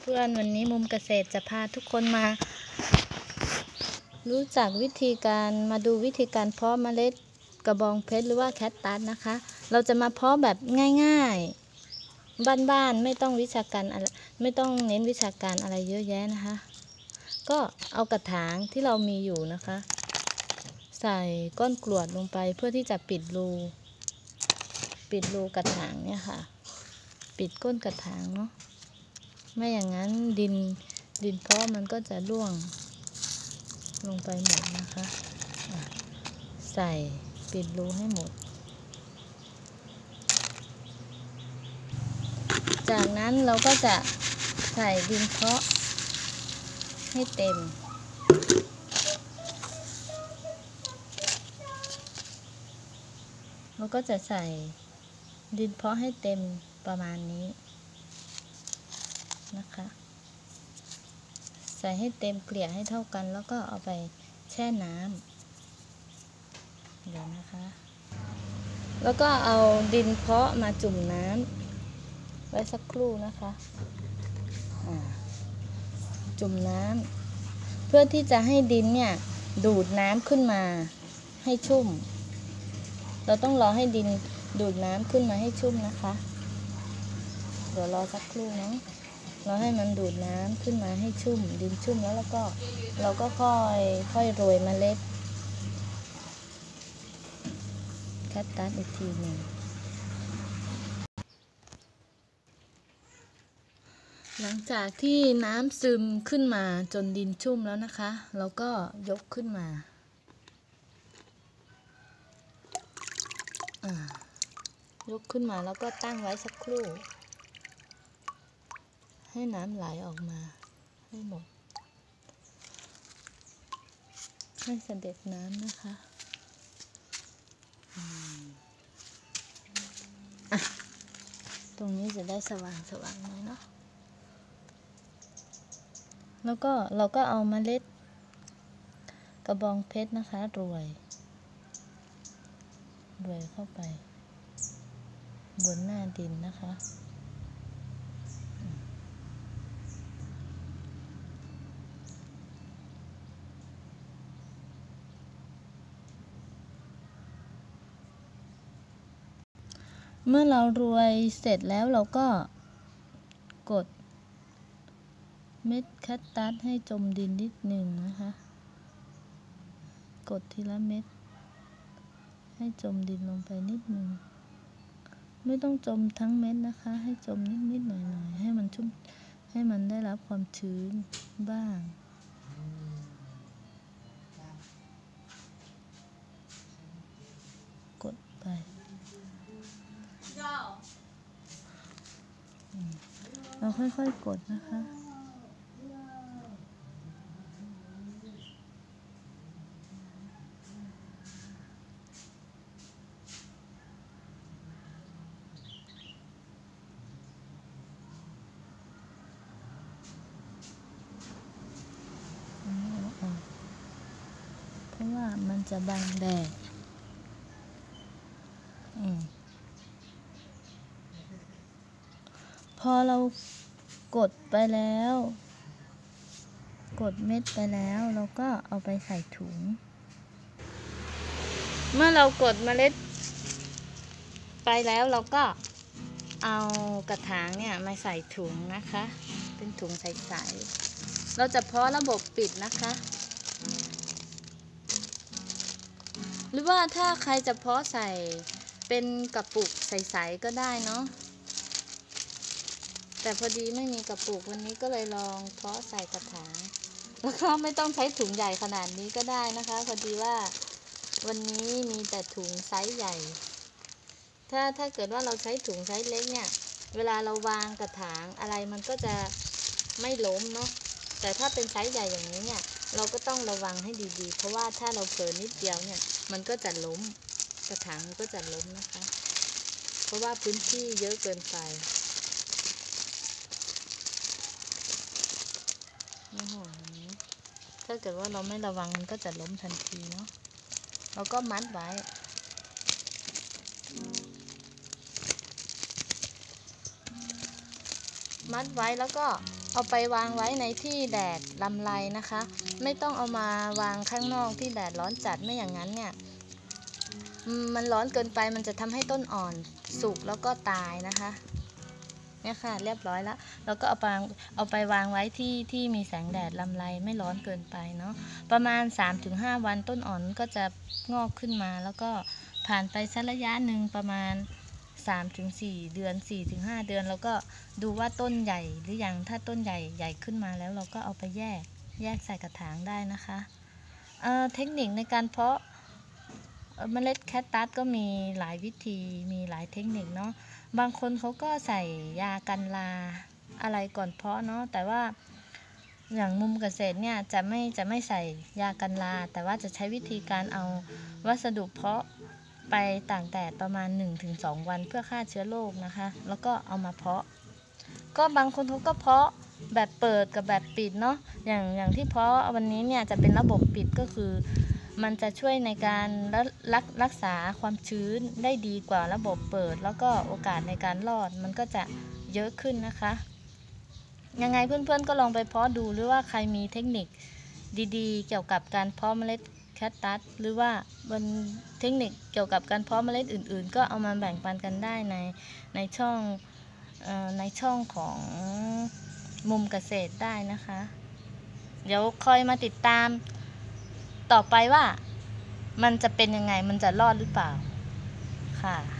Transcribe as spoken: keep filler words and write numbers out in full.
พื่อนๆวันนี้มุมเกษตรจะพาทุกคนมารู้จักวิธีการมาดูวิธีการเพาะเมล็ดกระบองเพชรหรือว่าแคคตัสนะคะเราจะมาเพาะแบบง่ายๆบ้านๆไม่ต้องวิชาการอะไรไม่ต้องเน้นวิชาการอะไรเยอะแยะนะคะก็เอากระถางที่เรามีอยู่นะคะใส่ก้อนกรวดลงไปเพื่อที่จะปิดรูปิดรูกระถางเนี่ยค่ะปิดก้นกระถางเนาะไม่อย่างนั้นดินดินเพาะมันก็จะร่วงลงไปหมดนะคะใส่ปิดรูให้หมดจากนั้นเราก็จะใส่ดินเพาะให้เต็มเราก็จะใส่ดินเพาะให้เต็มประมาณนี้นะคะใส่ให้เต็มเกลี่ยให้เท่ากันแล้วก็เอาไปแช่น้ำเดี๋ยวนะคะแล้วก็เอาดินเพาะมาจุ่มน้ำไว้สักครู่นะคะจุ่มน้ำเพื่อที่จะให้ดินเนี่ยดูดน้ำขึ้นมาให้ชุ่มเราต้องรอให้ดินดูดน้ำขึ้นมาให้ชุ่มนะคะเดี๋ยวรอสักครู่เนาะเราให้มันดูดน้ำขึ้นมาให้ชุ่มดินชุ่มแล้วแล้วก็เราก็ค่อยค่อยโรยเมล็ดแคคตัสอีกทีหนึ่งหลังจากที่น้ำซึมขึ้นมาจนดินชุ่มแล้วนะคะเราก็ยกขึ้นมายกขึ้นมาแล้วก็ตั้งไว้สักครู่ให้น้ำไหลออกมาให้หมดให้เสด็จน้ำนะคะตรงนี้จะได้สว่างสว่างหน่อยเนาะแล้วก็เราก็เอาเมล็ดกระบองเพชรนะคะโรยโรยเข้าไปบนหน้าดินนะคะเมื่อเราโรยเสร็จแล้วเราก็กดเม็ดแคคตัสให้จมดินนิดหนึ่งนะคะกดทีละเม็ดให้จมดินลงไปนิดหนึ่งไม่ต้องจมทั้งเม็ดนะคะให้จมนิดๆหน่อยๆให้มันชุ่มให้มันได้รับความชื้นบ้างกดไปเราค่อยๆกดนะคะเพราะว่ามันจะบังแดดพอเรากดไปแล้วกดเม็ดไปแล้วเราก็เอาไปใส่ถุงเมื่อเรากดเมล็ดไปแล้วเราก็เอากระถางเนี่ยมาใส่ถุงนะคะเป็นถุงใสๆเราจะเพาะระบบปิดนะคะหรือว่าถ้าใครจะเพาะใส่เป็นกระปุกใสๆก็ได้เนาะแต่พอดีไม่มีกระปุกวันนี้ก็เลยลองเพาะใส่กระถางแล้วก็ไม่ต้องใช้ถุงใหญ่ขนาดนี้ก็ได้นะคะพอดีว่าวันนี้มีแต่ถุงไซส์ใหญ่ถ้าถ้าเกิดว่าเราใช้ถุงไซส์เล็กเนี่ยเวลาเราวางกระถางอะไรมันก็จะไม่ล้มเนาะแต่ถ้าเป็นไซส์ใหญ่อย่างนี้เนี่ยเราก็ต้องระวังให้ดีๆเพราะว่าถ้าเราเผลอนิดเดียวเนี่ยมันก็จะล้มกระถางมันก็จะล้มนะคะเพราะว่าพื้นที่เยอะเกินไปถ้าเกิดว่าเราไม่ระวังมันก็จะล้มทันทีเนาะเราก็มัดไว้มัดไว้แล้วก็เอาไปวางไว้ในที่แดดลำไรนะคะ ไม่ต้องเอามาวางข้างนอกที่แดดร้อนจัดไม่อย่างนั้นเนี่ยมันร้อนเกินไปมันจะทำให้ต้นอ่อนสุกแล้วก็ตายนะคะเนี่ยค่ะเรียบร้อยแล้วเราก็เอาไปเอาไปวางไว้ที่ที่มีแสงแดดลำไรไม่ร้อนเกินไปเนาะประมาณ สามถึงห้า วันต้นอ่อนก็จะงอกขึ้นมาแล้วก็ผ่านไปสักระยะหนึ่งประมาณ สามถึงสี่ เดือน สี่ถึงห้า เดือนแล้วก็ดูว่าต้นใหญ่หรือยังถ้าต้นใหญ่ใหญ่ขึ้นมาแล้วเราก็เอาไปแยกแยกใส่กระถางได้นะคะเอ่อเทคนิคในการเพาะเมล็ดแคคตัสก็มีหลายวิธีมีหลายเทคนิคเนาะบางคนเขาก็ใส่ยากันราอะไรก่อนเพาะเนาะแต่ว่าอย่างมุมเกษตรเนี่ยจะไม่จะไม่ใส่ยากันราแต่ว่าจะใช้วิธีการเอาวัสดุเพาะไปตากแดดประมาณ หนึ่งถึงสอง วันเพื่อฆ่าเชื้อโรคนะคะแล้วก็เอามาเพาะก็บางคนเขาก็เพาะแบบเปิดกับแบบปิดเนาะอย่างอย่างที่เพาะวันนี้เนี่ยจะเป็นระบบปิดก็คือมันจะช่วยในการรักรักษาความชื้นได้ดีกว่าระบบเปิดแล้วก็โอกาสในการรอดมันก็จะเยอะขึ้นนะคะยังไงเพื่อนๆก็ลองไปเพาะดูหรือว่าใครมีเทคนิคดีๆเกี่ยวกับการเพาะเมล็ดแคคตัสหรือว่าบนเทคนิคเกี่ยวกับการเพาะเมล็ดอื่นๆก็เอามาแบ่งปันกันได้ในในช่องเอ่อในช่องของมุมเกษตรได้นะคะเดี๋ยวคอยมาติดตามต่อไปว่ามันจะเป็นยังไงมันจะรอดหรือเปล่าค่ะ